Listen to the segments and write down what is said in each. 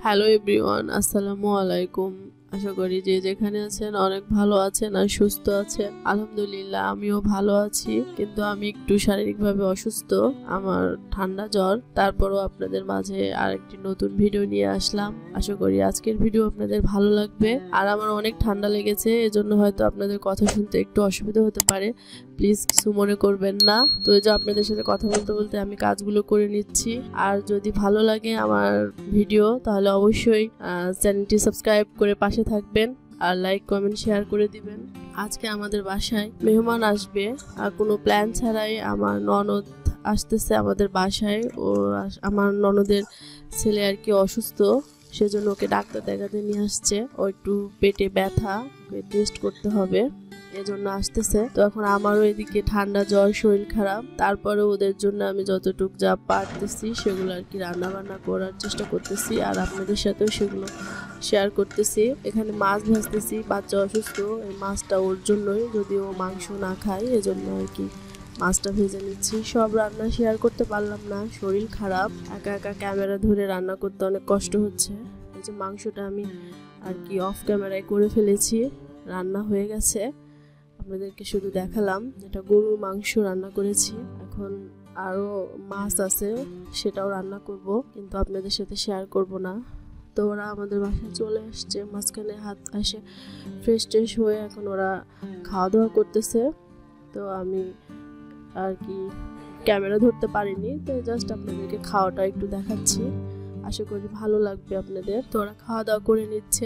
Hello everyone, আসসালামু আলাইকুম। আশা করি যে যেখানে আছেন অনেক ভালো আছেন আর সুস্থ আছেন। আলহামদুলিল্লাহ আমিও ভালো আছি, কিন্তু আমি একটু শারীরিকভাবে অসুস্থ। আমার ঠান্ডা জ্বর। তারপরও আপনাদের মাঝে আরেকটি নতুন ভিডিও নিয়ে আসলাম। আশা করি আজকের ভিডিও আপনাদের ভালো লাগবে। আর আমার অনেক ঠান্ডা লেগেছে, এজন্য হয়তো আপনাদের কথা শুনতে একটু অসুবিধা হতে পারে। প্লিজ কিছু মনে করবেন না। তো এই যে আপনাদের সাথে কথা বলতে বলতে আমি কাজগুলো করে নিচ্ছি। আর যদি ভালো লাগে আমার ভিডিও তাহলে অবশ্যই চ্যানেলটি সাবস্ক্রাইব করে পাশে থাকবেন আর লাইক কমেন্ট শেয়ার করে দিবেন। আজকে আমাদের বাসায় মেহমান আসবে, আর কোনো প্ল্যান ছাড়াই আমার ননদ আসতেছে আমাদের বাসায়। ও আমার ননদের ছেলে আর কি অসুস্থ, সেজন্য ওকে ডাক্তার দেখাতে নিয়ে আসছে। ও একটু পেটে ব্যথা, টেস্ট করতে হবে, এজন্য আসতেছে। তো এখন আমারও এদিকে ঠান্ডা জ্বর, শরীর খারাপ। তারপরে ওদের জন্য আমি যতটুকু যা পারতেছি সেগুলো আর কি রান্না বান্না করার চেষ্টা করতেছি, আর আপনাদের সাথেও সেগুলো শেয়ার করতেছি। এখানে মাছ ভাজতেছি, বাচ্চা অসুস্থ, এই মাছটা ওর জন্যই, যদি ও মাংস না খায় এজন্য আর কি মাছটা ভেজে নিচ্ছি। সব রান্না শেয়ার করতে পারলাম না, শরীর খারাপ, একা একা ক্যামেরা ধরে রান্না করতে অনেক কষ্ট হচ্ছে। এই যে মাংসটা আমি আর কি অফ ক্যামেরায় করে ফেলেছি, রান্না হয়ে গেছে। আপনাদেরকে শুধু দেখালাম, এটা গরুর মাংস রান্না করেছি। এখন আরও মাছ আছে, সেটাও রান্না করব, কিন্তু আপনাদের সাথে শেয়ার করব না। তো ওরা আমাদের বাসায় চলে আসছে, মাঝখানে হাত আসে ফ্রেশ ট্রেশ হয়ে এখন ওরা খাওয়া দাওয়া করতেছে। তো আমি আর কি ক্যামেরা ধরতে পারিনি, তো জাস্ট আপনাদেরকে খাওয়াটা একটু দেখাচ্ছি। আশা করি ভালো লাগবে আপনাদের। তো ওরা খাওয়া দাওয়া করে নিচ্ছে।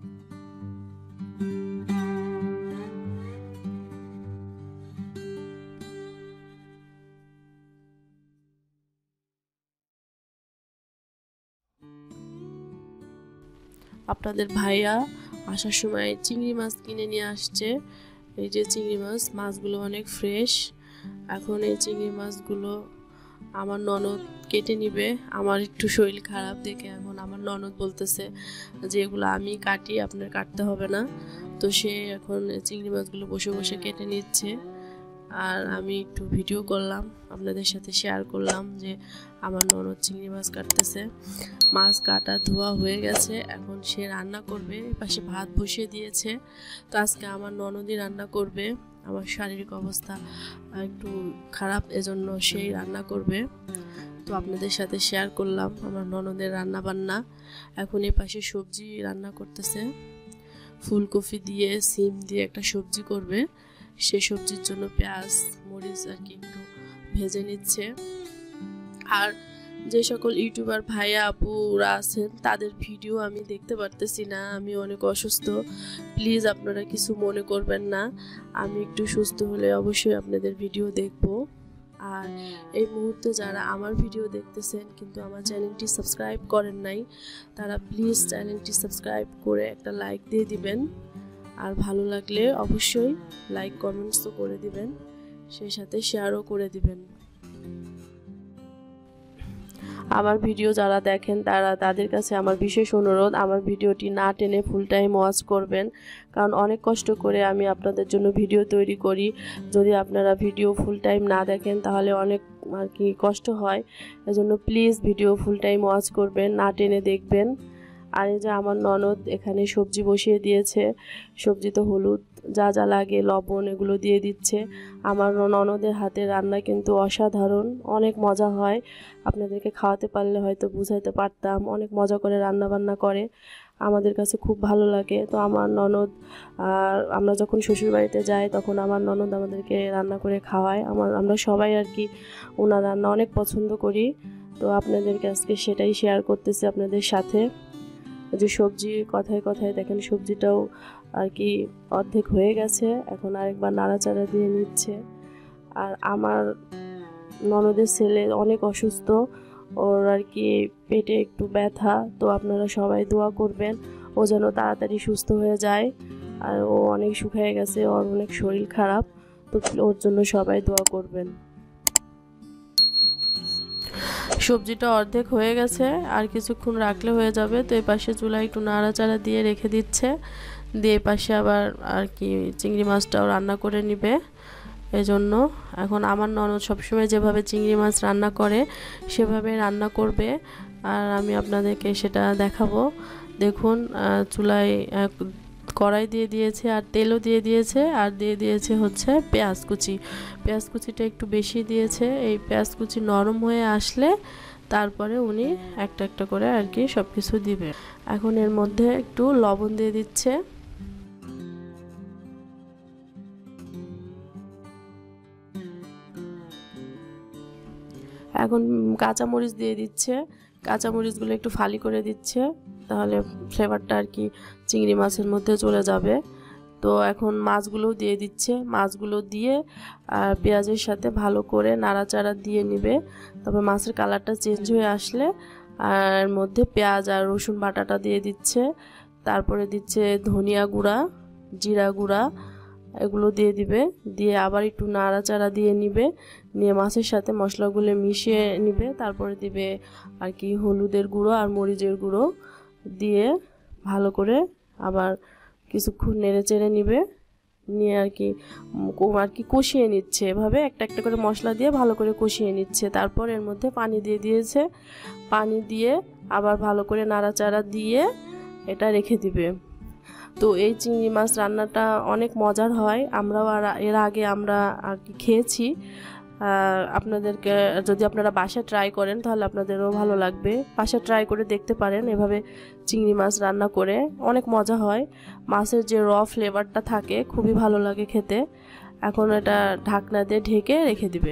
আপনাদের ভাইয়া আসার সময় চিংড়ি মাছ কিনে নিয়ে আসছে। এই যে চিংড়ি মাছগুলো অনেক ফ্রেশ। এখন এই চিংড়ি মাছগুলো আমার ননদ কেটে নিবে। আমার একটু শরীর খারাপ দেখে এখন আমার ননদ বলতেছে যে এগুলো আমি কাটি, আপনার কাটতে হবে না। তো সে এখন চিংড়ি মাছগুলো বসে বসে কেটে নিচ্ছে, আর আমি একটু ভিডিও করলাম, আপনাদের সাথে শেয়ার করলাম যে আমার ননদ চিংড়ি মাছ কাটতেছে। মাছ কাটা ধোয়া হয়ে গেছে, এখন সে রান্না করবে। পাশে ভাত বসিয়ে দিয়েছে। তো আজকে আমার ননদই রান্না করবে। আমার শারীরিক অবস্থা একটু খারাপ, এজন্য সেই রান্না করবে। তো আপনাদের সাথে শেয়ার করলাম আমার ননদের রান্না বান্না। এখন এই পাশে সবজি রান্না করতেছে, ফুলকপি দিয়ে সিম দিয়ে একটা সবজি করবে। সেই সবজির জন্য পেঁয়াজ মরিচ আর কি একটু ভেজে নিচ্ছে। আর যে সকল ইউটিউবার ভাইয়া আপুরা আছেন তাদের ভিডিও আমি দেখতে পারতেছি না, আমি অনেক অসুস্থ। প্লিজ আপনারা কিছু মনে করবেন না, আমি একটু সুস্থ হলে অবশ্যই আপনাদের ভিডিও দেখব। আর এই মুহূর্তে যারা আমার ভিডিও দেখতেছেন কিন্তু আমার চ্যানেলটি সাবস্ক্রাইব করেন নাই, তারা প্লিজ চ্যানেলটি সাবস্ক্রাইব করে একটা লাইক দিয়ে দিবেন। আর ভালো লাগলে অবশ্যই লাইক কমেন্টস তো করে দিবেন, সেই সাথে শেয়ারও করে দিবেন। আমার ভিডিও যারা দেখেন তাদের কাছে আমার বিশেষ অনুরোধ, আমার ভিডিওটি না টেনে ফুল টাইম ওয়াচ করবেন, কারণ অনেক কষ্ট করে আমি আপনাদের জন্য ভিডিও তৈরি করি। যদি আপনারা ভিডিও ফুল টাইম না দেখেন তাহলে অনেক আর কি কষ্ট হয়। এজন্য please video full time watch করবেন, না টেনে দেখবেন। আর এই যে আমার ননদ এখানে সবজি বসিয়ে দিয়েছে, সবজিতে হলুদ যা যা লাগে লবণ এগুলো দিয়ে দিচ্ছে। আমার ননদের হাতে রান্না কিন্তু অসাধারণ, অনেক মজা হয়। আপনাদেরকে খাওয়াতে পারলে হয়তো বুঝাইতে পারতাম, অনেক মজা করে রান্না বান্না করে, আমাদের কাছে খুব ভালো লাগে। তো আমার ননদ, আমরা যখন শ্বশুরবাড়িতে যাই তখন আমার ননদ আমাদেরকে রান্না করে খাওয়ায়। আমরা সবাই আর কি ওনার রান্না অনেক পছন্দ করি। তো আপনাদেরকে আজকে সেটাই শেয়ার করতেছি আপনাদের সাথে। যে সবজি কথায় কথায় দেখেন সবজিটাও আর কি অর্ধেক হয়ে গেছে, এখন আরেকবার নাড়াচাড়া দিয়ে নিচ্ছে। আর আমার ননদের ছেলে অনেক অসুস্থ, ওর আর কি পেটে একটু ব্যথা। তো আপনারা সবাই দোয়া করবেন ও যেন তাড়াতাড়ি সুস্থ হয়ে যায়। আর ও অনেক শুকিয়ে গেছে, ওর অনেক শরীর খারাপ, তো ওর জন্য সবাই দোয়া করবেন। সবজিটা অর্ধেক হয়ে গেছে, আর কিছুক্ষণ রাখলে হয়ে যাবে। তো এই পাশে চুলায় একটু নাড়াচাড়া দিয়ে রেখে দিচ্ছে, দিয়ে পাশে আবার আর কি চিংড়ি মাছটাও রান্না করে নিবে। এজন্য এখন আমার ননদ সবসময় যেভাবে চিংড়ি মাছ রান্না করে সেভাবে রান্না করবে। আর আমি আপনাদেরকে সেটা দেখাবো। দেখুন চুলায় কড়াই দিয়ে দিয়েছে আর তেলও দিয়ে দিয়েছে, আর দিয়ে দিয়েছে হচ্ছে পেঁয়াজ কুচি। পেঁয়াজ কুচিটা একটু বেশি দিয়েছে। এই পেঁয়াজ কুচি নরম হয়ে আসলে তারপরে উনি একটা একটা করে আর কি সব কিছু দিবে। এখন এর মধ্যে একটু লবণ দিয়ে দিচ্ছে। এখন কাঁচামরিচ দিয়ে দিচ্ছে। কাঁচামরিচগুলো একটু ফালি করে দিচ্ছে, তাহলে ফ্লেভারটা আর কি চিংড়ি মাছের মধ্যে চলে যাবে। তো এখন মাছগুলো দিয়ে দিচ্ছে। মাছগুলো দিয়ে আর পেঁয়াজের সাথে ভালো করে নাড়াচাড়া দিয়ে নিবে। তবে মাছের কালারটা চেঞ্জ হয়ে আসলে আর এর মধ্যে পেঁয়াজ আর রসুন বাটাটা দিয়ে দিচ্ছে। তারপরে দিচ্ছে ধনিয়া গুঁড়া, জিরা গুঁড়া, এগুলো দিয়ে দিবে। দিয়ে আবার একটু নাড়াচাড়া দিয়ে নিবে, নিয়ে মাছের সাথে মশলাগুলো মিশিয়ে নিবে। তারপরে দিবে আর কি হলুদের গুঁড়ো আর মরিচের গুঁড়ো দিয়ে ভালো করে আবার কিছুক্ষণ নেড়ে চেড়ে নিবে, নিয়ে আর কি কষিয়ে নিচ্ছে। এভাবে একটা একটা করে মশলা দিয়ে ভালো করে কষিয়ে নিচ্ছে। তারপর এর মধ্যে পানি দিয়ে দিয়েছে। পানি দিয়ে আবার ভালো করে নাড়াচাড়া দিয়ে এটা রেখে দিবে। তো এই চিংড়ি মাছ রান্নাটা অনেক মজার হয়। আমরাও এর আগে আমরা আর কি খেয়েছি। আপনাদেরকে যদি আপনারা বাসায় ট্রাই করেন তাহলে আপনাদেরও ভালো লাগবে। বাসায় ট্রাই করে দেখতে পারেন এভাবে চিংড়ি মাছ রান্না করে, অনেক মজা হয়। মাছের যে ফ্লেভারটা থাকে খুবই ভালো লাগে খেতে। এখন এটা ঢাকনা দিয়ে ঢেকে রেখে দিবে।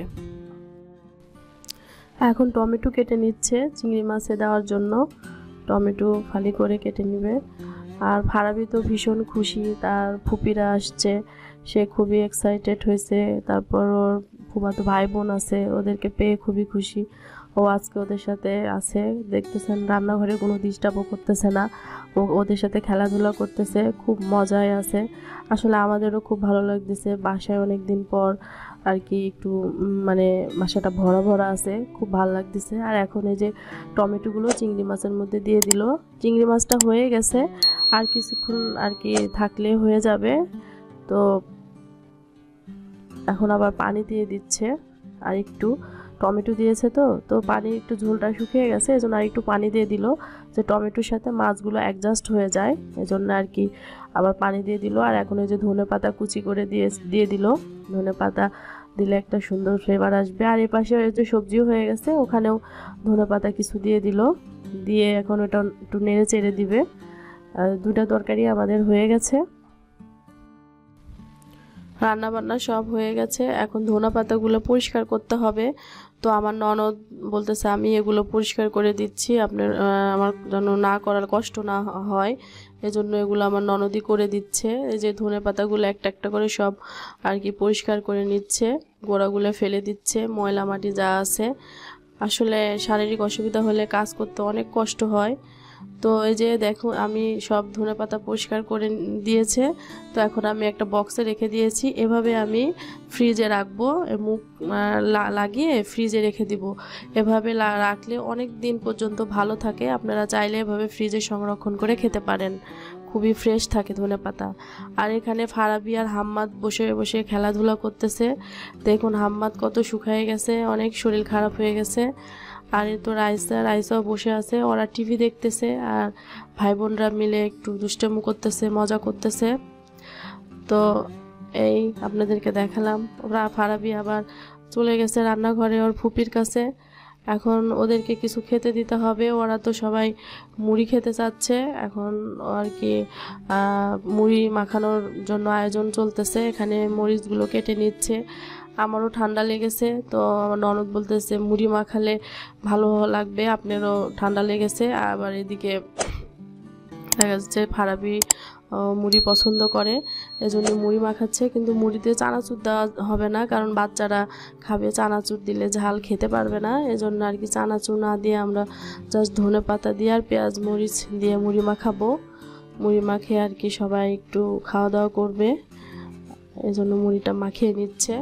এখন টমেটো কেটে নিচ্ছে চিংড়ি মাছে দেওয়ার জন্য। টমেটো ফালি করে কেটে নিবে। আর ফারাবি তো ভীষণ খুশি, তার ফুপিরা আসছে, সে খুবই এক্সাইটেড হয়েছে। তারপর ওর ফুফাতো ভাই বোন আছে, ওদেরকে পেয়ে খুবই খুশি। ও আজকে ওদের সাথে আছে, দেখতেছেন রান্নাঘরে কোনো ডিস্টার্বও করতেছে না, ও ওদের সাথে খেলাধুলা করতেছে, খুব মজায় আছে। আসলে আমাদেরও খুব ভালো লাগতেছে, বাসায় অনেক দিন পর আর কি একটু মানে বাসাটা ভরা ভরা আছে, খুব ভালো লাগতেছে। আর এখন এই যে টমেটোগুলো চিংড়ি মাছের মধ্যে দিয়ে দিল। চিংড়ি মাছটা হয়ে গেছে, আর কিছুক্ষণ আর কি থাকলে হয়ে যাবে। তো এখন আবার পানি দিয়ে দিচ্ছে আর একটু, টমেটো দিয়েছে তো পানি একটু ঝোলটা শুকিয়ে গেছে, এজন্য আর একটু পানি দিয়ে দিল যে টমেটোর সাথে মাছগুলো অ্যাডজাস্ট হয়ে যায়, এজন্য আর কি আবার পানি দিয়ে দিল। আর এখন এই যে ধনেপাতা কুচি করে দিয়ে দিল। ধনেপাতা দিলে একটা সুন্দর ফ্লেভার আসবে। আর এই পাশে যে সবজিও হয়ে গেছে, ওখানেও ধনেপাতা কিছু দিয়ে দিল। দিয়ে এখন ওটা একটু নেড়ে চেড়ে দিবে। দুটা তরকারি আমাদের হয়ে গেছে, রান্না বান্না সব হয়ে গেছে। এখন ধনেপাতাগুলো পরিষ্কার করতে হবে। তো আমার ননদ বলতেছে আমি এগুলো পরিষ্কার করে দিচ্ছি, আপনার আমার যেন না করার কষ্ট না হয়, এজন্য এগুলো আমার ননদই করে দিচ্ছে। এই যে ধনেপাতাগুলো একটা একটা করে সব আর কি পরিষ্কার করে নিচ্ছে, গোড়াগুলো ফেলে দিচ্ছে, ময়লা মাটি যা আছে। আসলে শারীরিক অসুবিধা হলে কাজ করতে অনেক কষ্ট হয়। তো এই যে দেখো আমি সব ধনেপাতা পরিষ্কার করে দিয়েছে। তো এখন আমি একটা বক্সে রেখে দিয়েছি, এভাবে আমি ফ্রিজে রাখবো, মুখ লাগিয়ে ফ্রিজে রেখে দিব। এভাবে রাখলে অনেক দিন পর্যন্ত ভালো থাকে। আপনারা চাইলে এভাবে ফ্রিজে সংরক্ষণ করে খেতে পারেন, খুবই ফ্রেশ থাকে ধনেপাতা। আর এখানে ফারাবি আর হাম্মাদ বসে বসে খেলাধুলা করতেছে। দেখুন হাম্মাদ কত শুকিয়ে গেছে, অনেক শরীর খারাপ হয়ে গেছে। আর তো রাইসাও বসে আছে, ওরা টিভি দেখতেছে, আর ভাই বোনরা মিলে একটু দুষ্টামি করতেছে, মজা করতেছে। তো এই আপনাদেরকে দেখালাম। ওরা ফারাবি আবার চলে গেছে রান্নাঘরে ওর ফুপির কাছে। এখন ওদেরকে কিছু খেতে দিতে হবে, ওরা তো সবাই মুড়ি খেতে চাচ্ছে। এখন আর কি মুড়ি মাখানোর জন্য আয়োজন চলতেছে, এখানে মরিচগুলো কেটে নিচ্ছে। আমারও ঠান্ডা লেগেছে, তো আমার ননদ বলতেছে মুড়ি মাখালে ভালো লাগবে, আপনারও ঠান্ডা লেগেছে। আবার এদিকে দেখা যাচ্ছে ফারাবি মুড়ি পছন্দ করে, এজন্য মুড়ি মাখাচ্ছে। কিন্তু মুড়িতে চানাচুর দেওয়া হবে না, কারণ বাচ্চারা খাবে, চানাচুর দিলে ঝাল খেতে পারবে না, এজন্য আর কি চানাচুর না দিয়ে আমরা জাস্ট ধনেপাতা দিয়ে আর পেঁয়াজ মরিচ দিয়ে মুড়ি মাখাবো। মুড়ি মাখিয়ে আর কি সবাই একটু খাওয়া দাওয়া করবে, এজন্য মুড়িটা মাখিয়ে নিচ্ছে।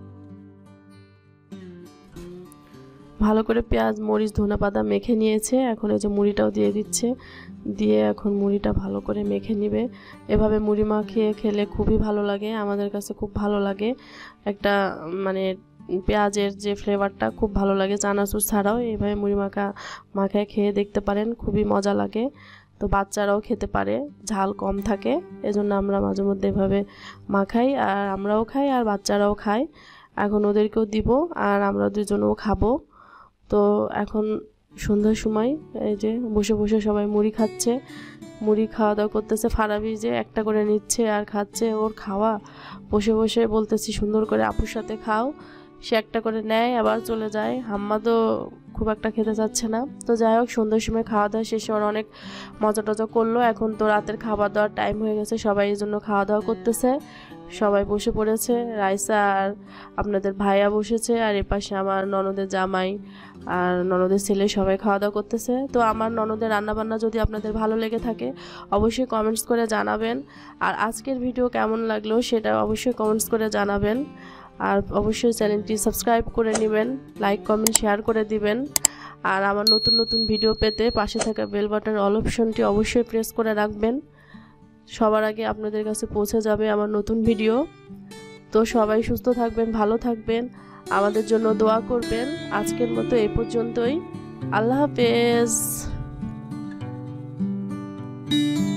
ভালো করে পেঁয়াজ মরিচ ধনেপাতা মেখে নিয়েছে। এখন এই যে মুড়িটাও দিয়ে দিচ্ছে, দিয়ে এখন মুড়িটা ভালো করে মেখে নিবে। এভাবে মুড়ি মাখিয়ে খেলে খুবই ভালো লাগে, আমাদের কাছে খুব ভালো লাগে। একটা মানে পেঁয়াজের যে ফ্লেভারটা খুব ভালো লাগে, চানাচুর ছাড়াও এইভাবে মুড়ি মাখায় খেয়ে দেখতে পারেন, খুবই মজা লাগে। তো বাচ্চারাও খেতে পারে, ঝাল কম থাকে, এজন্য আমরা মাঝে মধ্যে এভাবে মাখাই, আর আমরাও খাই আর বাচ্চারাও খায়। এখন ওদেরকেও দিব আর আমরা দুজনেও খাবো। তো এখন সন্ধ্যার সময় এই যে বসে বসে সবাই মুড়ি খাচ্ছে, মুড়ি খাওয়া দাওয়া করতেছে। ফারাবি যে একটা করে নিচ্ছে আর খাচ্ছে, ওর খাওয়া বসে বসে বলতেছি সুন্দর করে আপুর সাথে খাও, সে একটা করে নেয় আবার চলে যায়। হাম্মাদও খুব একটা খেতে চাচ্ছে না। তো যাই হোক, সন্ধ্যার সময় খাওয়া দাওয়া শেষে ওরা অনেক মজা টজা করলো। এখন তো রাতের খাবার দাওয়ার টাইম হয়ে গেছে, সবাই এই জন্য খাওয়া দাওয়া করতেছে। সবাই বসে পড়েছে, রাইসা আর আপনাদের ভাইয়া বসেছে, আর এপাশে আমার ননদের জামাই আর ননদের ছেলে সবাই খাওয়া দাওয়া করতেছে। তো আমার ননদের রান্নাবান্না যদি আপনাদের ভালো লেগে থাকে অবশ্যই কমেন্টস করে জানাবেন, আর আজকের ভিডিও কেমন লাগলো সেটা অবশ্যই কমেন্টস করে জানাবেন, আর অবশ্যই চ্যানেলটি সাবস্ক্রাইব করে নেবেন, লাইক কমেন্ট শেয়ার করে দিবেন। আর আমার নতুন নতুন ভিডিও পেতে পাশে থাকা বেল বাটনের অল অপশনটি অবশ্যই প্রেস করে রাখবেন, সবার আগে আপনাদের কাছে পৌঁছে যাবে আমার নতুন ভিডিও। তো সবাই সুস্থ থাকবেন, ভালো থাকবেন, আমাদের জন্য দোয়া করবেন। আজকের মতো এই পর্যন্তই, আল্লাহ হাফেজ।